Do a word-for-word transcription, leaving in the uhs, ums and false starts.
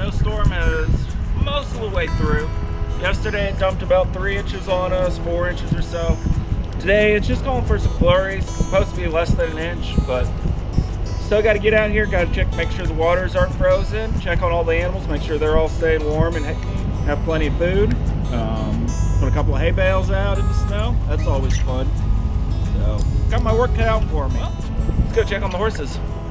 snowstorm is most of the way through. Yesterday it dumped about three inches on us, four inches or so. Today it's just going for some flurries. It's supposed to be less than an inch, but still got to get out here. Got to check, make sure the waters aren't frozen. Check on all the animals, make sure they're all staying warm and have plenty of food. Um, put a couple of hay bales out in the snow. That's always fun. So got my work cut out for me. Let's go check on the horses.